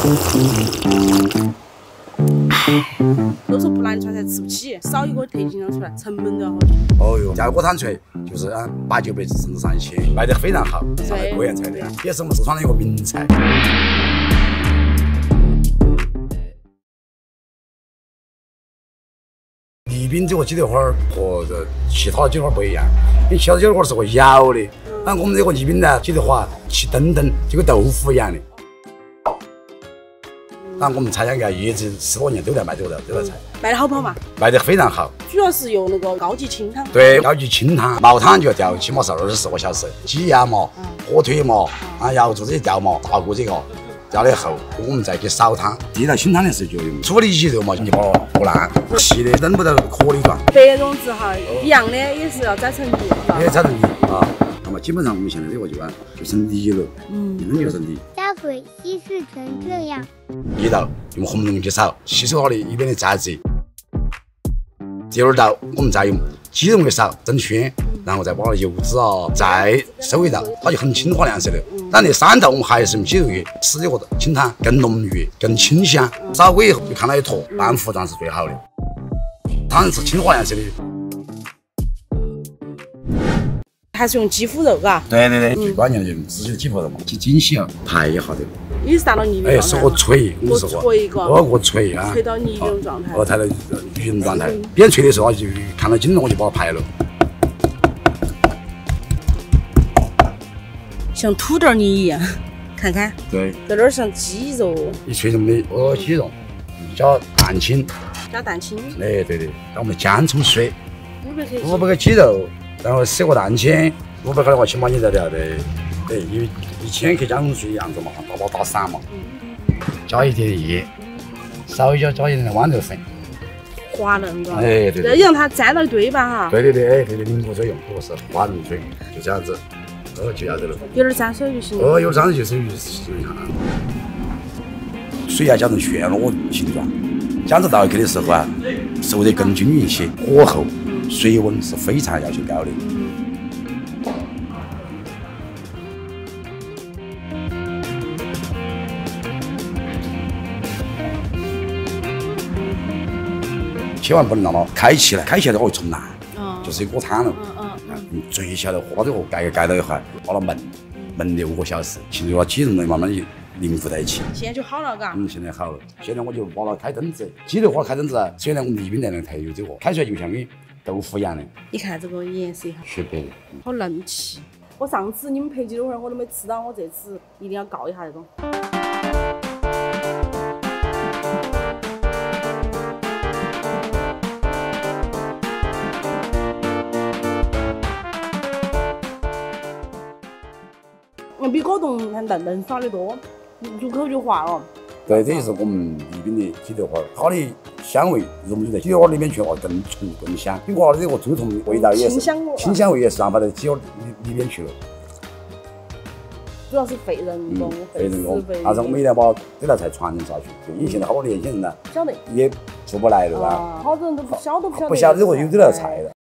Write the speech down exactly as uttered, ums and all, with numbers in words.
都说不拿出来才吃不起，少一个特斤量出来，成本都要好钱。 哦哟，叫锅汤锤就是啊八九百甚至上一千，卖得非常好，上来国宴菜的，也是我们四川的一个名菜。 宜宾这个鸡腿花儿和这其他的鸡腿花儿不一样，因为其他鸡腿花儿是个咬的，那我们这个宜宾呢鸡腿花气墩墩，就跟豆腐一样的。那我们茶香园一直十多年都在卖这个这道菜， 卖得好不好嘛？ 卖得非常好。 主要是用那个高级清汤。 对，高级清汤，毛汤就要吊，起码是二十四个小时。鸡鸭毛、火腿毛啊、瑶柱这些吊毛，大过这个。 吊了后，我们再去烧汤。第一道清汤的时候就用处理起肉嘛，你就把它和烂，细的扔不到颗粒状。 白种子哈，一样的也是要摘成泥， 也摘成泥啊。那么基本上我们现在这个就啊，就成泥了，嗯，一扔就成泥。 加水稀释成这样。 一道用红龙去烧，吸收它的里边的杂质。第二道我们再用鸡茸去烧，整圈。 然后再把油脂啊再收一道，它就很青花亮色的。但那三道我们还是用鸡肉去吃这个清汤，更浓郁、更清香。烧过以后就看到一坨半糊状是最好的，汤是青花亮色的。 还是用鸡脯肉，嘎？ 对对对，最关键的就是自己的鸡脯肉嘛，去精细啊，排一下的。 也是达到泥哎， 状态。 是个脆，我说过， 脆个， 哦，个脆啊， 脆到泥那种状态。 哦，才到鱼蓉状态。边脆的时候就看到筋了，我就把它排了。 像土豆泥一样，看看， 对， 有点像鸡肉， 一脆中的鹅鸡肉，加蛋清， 加蛋清， 哎，对对，然后我们姜葱水， 五百克， 五百克鸡肉，然后十个蛋清，五百克的话，起码你得要得，对，因为一千克姜葱水一样子嘛，把它打散嘛，加一点盐，稍微加加一点豌豆粉， 滑嫩个， 哎，对对， 要让它粘到一堆吧哈， 对对对，哎，对对，凝固作用，不是滑嫩水，就这样子。 哦，就要得了， 有点沾水就行了。 哦，有沾水就是就一下，水要搅成漩涡形状，这样子倒一克的时候啊，熟得更均匀一些，火候、水温是非常要求高的。千万不能让它开起来，开起来的话会冲烂，就是一锅汤了。 用最小的火把这个盖盖到一块，把它焖焖六个小时，其实把鸡肉慢慢的凝固在一起。 现在就好了，嘎。 嗯，现在好了。现在我就把它开灯子，鸡肉花开灯子啊。虽然我们宜宾那边特有这个，开出来就像跟豆腐一样的。 你看这个颜色， 雪白的， 好嫩气。我上次你们拍鸡肉花我都没吃到，我这次一定要告一下这种。 比果冻还嫩嫩耍的多，入口就化了。 对，这就是我们宜宾的鸡腿花，它的香味融入在鸡腿花里面去，哦，更醇更香。鸡腿花的这个猪头味道也是清香味， 清香味也是散发到鸡腿里里面去了。 主要是费人工， 费人工。但是我们一定要把这道菜传承下去。就因为现在好多年轻人呢， 晓得也做不来了吧？ 好多人都不晓得不晓得， 不晓得这个有这道菜的。